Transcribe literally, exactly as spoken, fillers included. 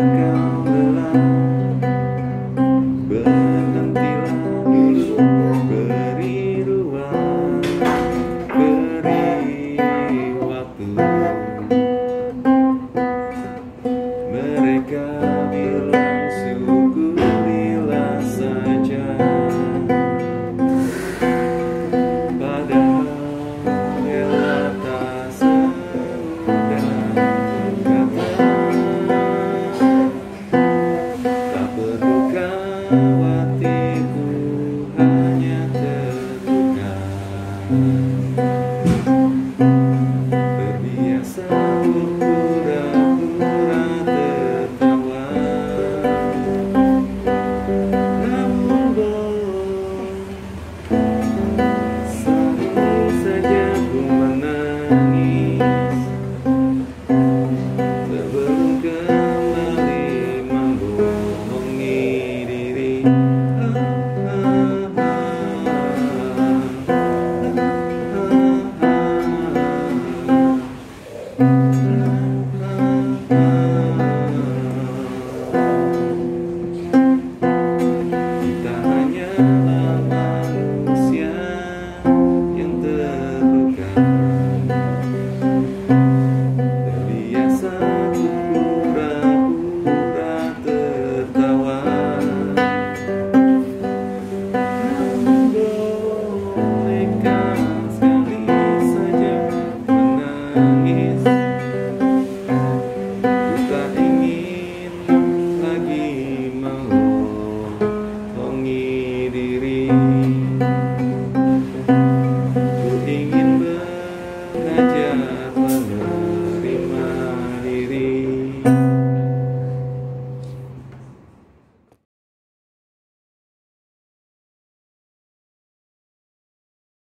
kau lelah, berhentilah dulu, beri ruang, beri waktu. Mereka bilang syukurilah saja, padahal Ella tak semudah kata. Tak perlu khawatirku hanya terluka, terbiasa berpura-pura tertawa. Namun boh, selalu saja ku menangis sebelum kembali membohongi diri. Kita hanyalah manusia yang terluka, terbiasa pura-pura tertawa. Namun bolehkah sekali saja menangis